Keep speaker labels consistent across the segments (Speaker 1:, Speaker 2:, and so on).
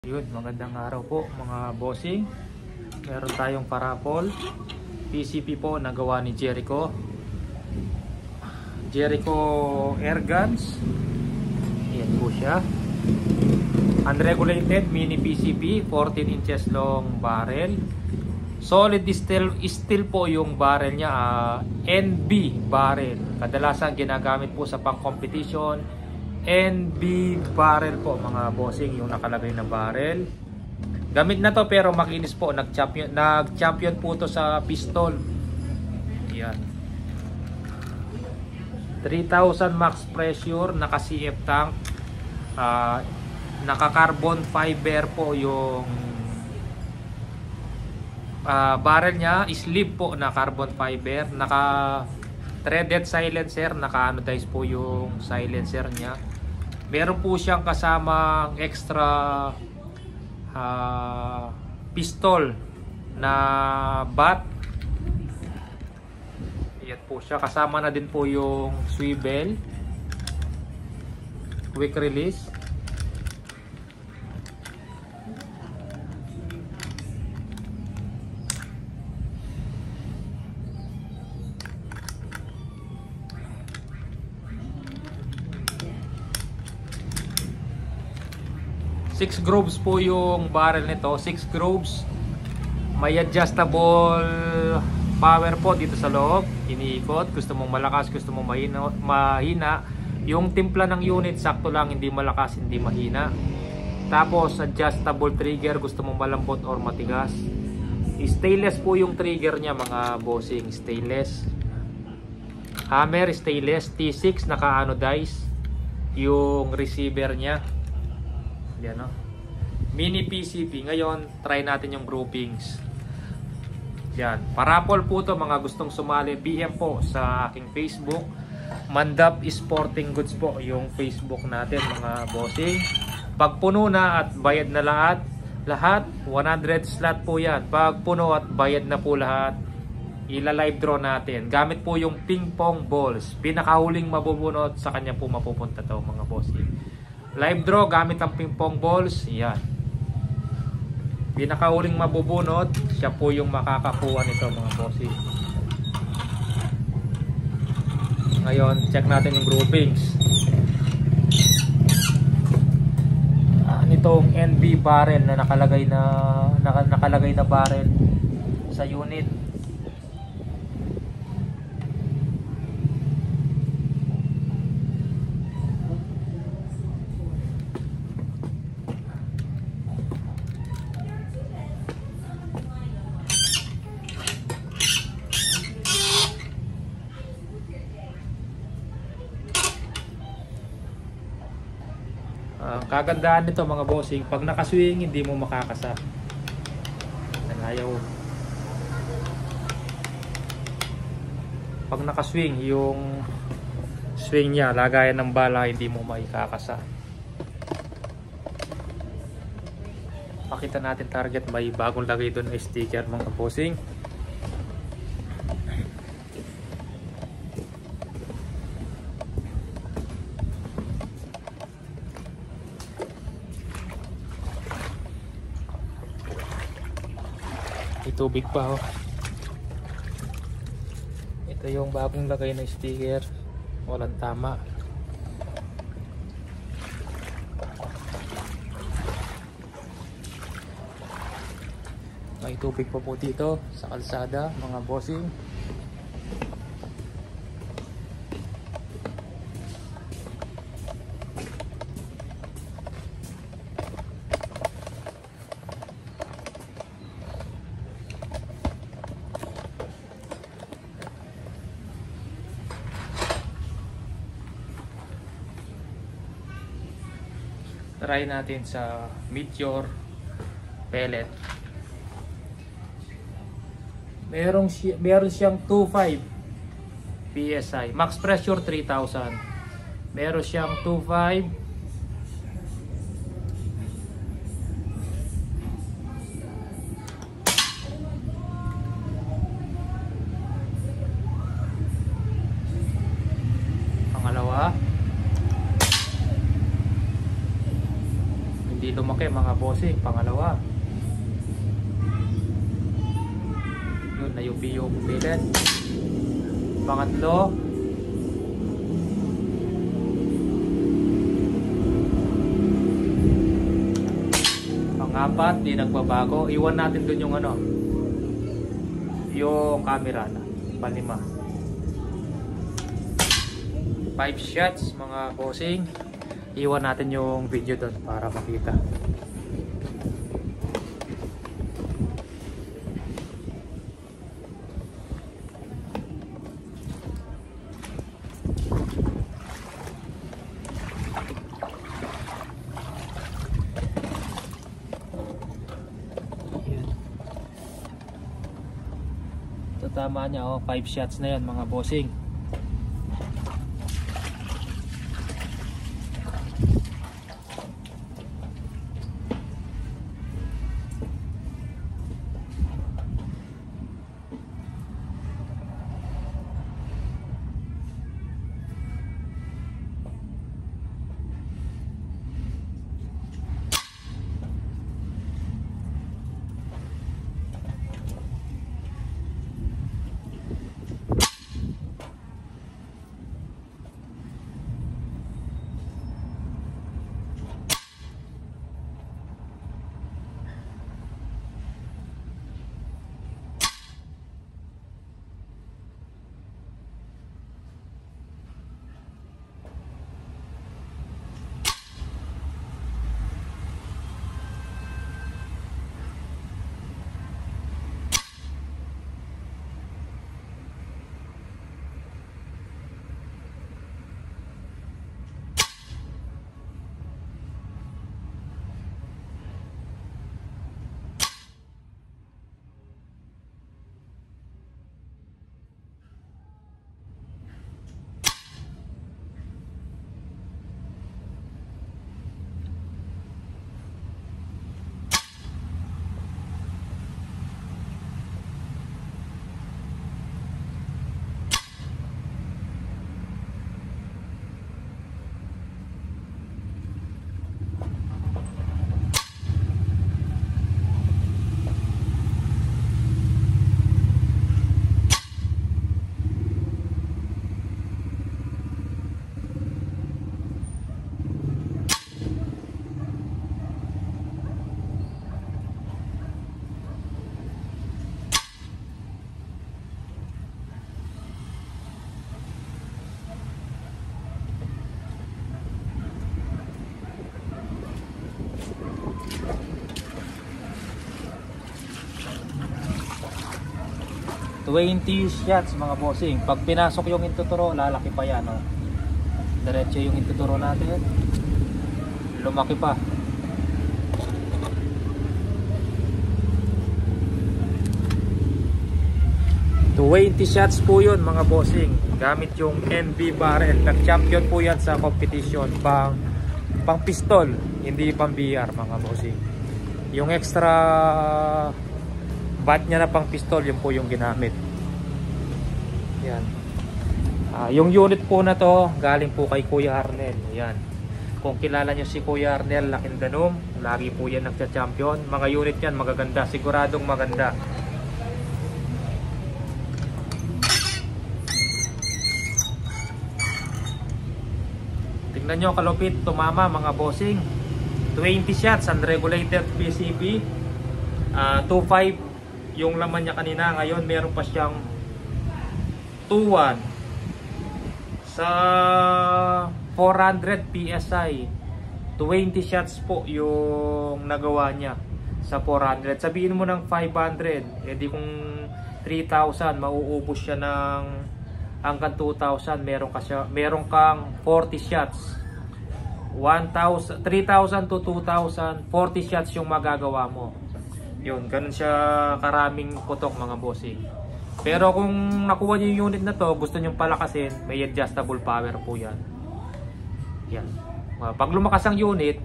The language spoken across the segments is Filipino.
Speaker 1: Yun, magandang araw po mga bossing. Meron tayong parapol PCP po na gawa ni Jericho Airguns. Yan po siya. Unregulated mini PCP, 14 inches long barrel. Solid steel po yung barrel niya, NB barrel. Kadalasan ginagamit po sa pang-competition. NB barrel po mga bossing, yung nakalagay na barrel. Gamit na to pero makinis po, nag-champion po to sa pistol. Yan. 3,000 max pressure, naka CF tank. Naka carbon fiber po yung barrel niya, sleeve po na carbon fiber, naka threaded silencer, naka anodize po yung silencer niya. Meron po siyang kasamang extra pistol na bat. Yan po siya. Kasama na din po yung swivel, quick release. Six grooves po yung barrel nito, 6 grooves. May adjustable power po dito sa loob, iniikot. Gusto mong malakas, gusto mong mahina. Yung timpla ng unit sakto lang, hindi malakas, hindi mahina. Tapos adjustable trigger, gusto mong malambot or matigas. Stainless po yung trigger niya mga bossing, stainless. Hammer stainless, T6 naka-anodize yung receiver niya. Yan, no? Mini PCP. Ngayon, try natin yung groupings. Yan. Parapol po to, mga gustong sumali. PM po sa aking Facebook. Mandap Sporting Goods po yung Facebook natin mga bossing. Pag puno na at bayad na lahat 100 slot po yan. Pag puno at bayad na po lahat, ila-live draw natin. Gamit po yung ping pong balls. Pinakahuling mabubunot, sa kanya po mapupunta to mga bossing. Live draw gamit ang ping pong balls. Yan. Pinakauling mabubunot, siya po yung makakakuha nito mga bossing. Ngayon, check natin yung groupings. Nitong NB barrel na nakalagay na barrel sa unit. Kagandahan nito mga bossing, pag nakaswing hindi mo makakasa. Ayaw. Pag nakaswing, yung swing niya, lagayan ng bala, hindi mo maikakasa. Pakita natin target, may bagong lagay doon na sticker mga bossing. May tubig pa, oh. Ito yung bagong lagay na sticker, walang tama. May tubig pa po dito sa kalsada mga bossing. Try natin sa Meteor pellet. Meron siyang 2.5 PSI. Max pressure 3,000. Meron siyang 2.5. Pangalawa. Hindi lumaki mga boss. bossing, pangalawa. Yun, nayupi yung billet. Pangatlo. Pangapat, di nagbabago. Iwan natin dun yung ano, yung camera na. Panlima. 5 shots mga bossing. Iwan natin yung video doon para makita. Ito tama niya, oh, 5 shots na yan mga bossing. $20 shots mga bossing. Pag pinasok yung intuturo, lalaki pa yan, oh. Diretso yung intuturo natin, lumaki pa. $20 shots po yun mga bossing. Gamit yung NB barrel. Nag-champion po yan sa competition. Pang pistol, hindi pang BR mga bossing. Yung extra bat niya na pang pistol, yun po yung ginamit. Yan. Yung unit po na to, galing po kay Kuya Arnel. Yan. Kung kilala nyo si Kuya Arnel Lakindanom, lagi po yan nagcha-champion. Mga unit yan, magaganda. Siguradong maganda. Tingnan nyo kalupit, tumama mga bossing. 20 shots, unregulated PCP. 2.5 yung laman niya kanina. Ngayon meron pa siyang 2.1 sa 400 PSI. 20 shots po yung nagawa niya sa 400. Sabihin mo ng 500, edi kung 3,000 mauubos siya ng hanggang 2,000. Meron kang 40 shots. 3,000 to 2,000, 40 shots yung magagawa mo. Yun, ganun siya karaming putok mga bossing. Pero kung nakuha niyo yung unit na to, gusto niyo palakasin, may adjustable power po yan. Yan. Pag lumakas ang unit,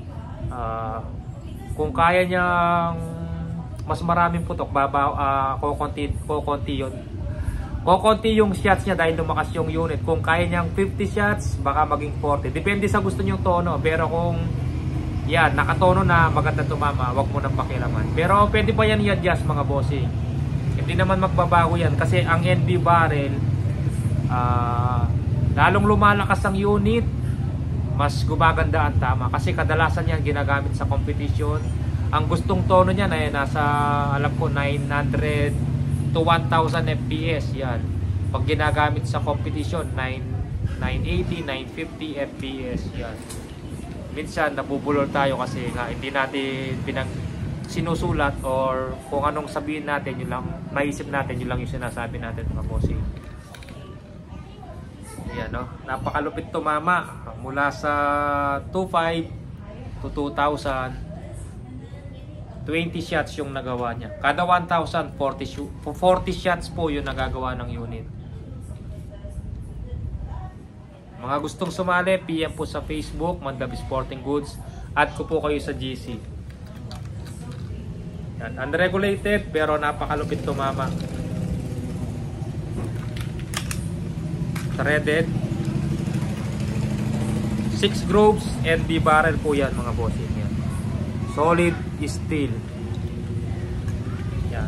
Speaker 1: kung kaya niyang mas maraming putok, kukunti yun. Kukunti yung shots niya dahil lumakas yung unit. Kung kaya niyang 50 shots, baka maging 40. Depende sa gusto niyong tono. Pero kung Yan, nakatono na, maganda tumama, wag mo nang pakialaman. Pero pwede pa yan i-adjust mga bossing. Hindi naman magbabago yan kasi ang NB barrel, lalong lumalakas ang unit, mas gumaganda ang tama. Kasi kadalasan yan ginagamit sa competition. Ang gustong tono niya ay nasa, alam ko, 900 to 1000 fps yan. Pag ginagamit sa competition, 980, 950 fps yan. Minsan nabubulol tayo kasi nga hindi natin sinusulat or kung anong sabihin natin, yun lang maisip natin, yun lang yung sinasabi natin mga bossing. Yan, no? Napakalupit tumama mula sa 2.5 to 2,000. 20 shots yung nagawa niya. Kada 1,000, 40 shots po yung nagagawa ng unit. Mga gustong sumali, PM po sa Facebook, Mandabi Sporting Goods. Add ko po kayo sa GC. Yan, unregulated pero napakalupit tumama. Threaded. 6 grooves, NB barrel po yan mga bossing. Yan. Solid steel. Yan.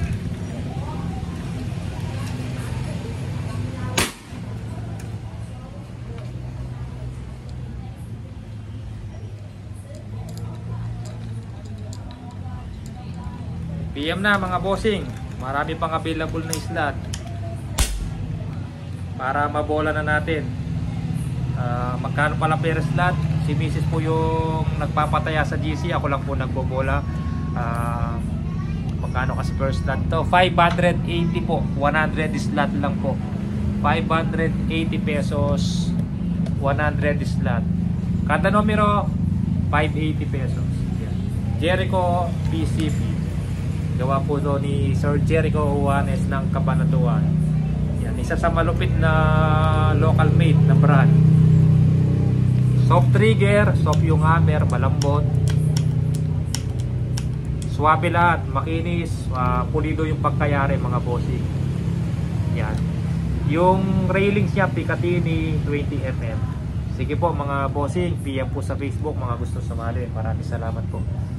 Speaker 1: PM na mga bossing. Marami pang available na slot para mabola na natin. Magkano pala per slot? Si Mrs. po yung nagpapataya sa GC. Ako lang po nagbobola. Magkano kasi per slot to? 580 po. 100 slot lang po. 580 pesos 100 slot. Kada numero 580 pesos. Yan. Jericho PCP. Gawa po doon ni Sir Jericho Juanes ng Cabanatuan. Yan, isa sa malupit na local made na brand. Soft trigger, soft yung hammer, malambot. Swabe lahat, makinis, pulido yung pagkayari mga bossing. Yan. Yung railings niya Picatinny 20mm. Sige po mga bossing, PM po sa Facebook mga gusto sumali. Maraming salamat po.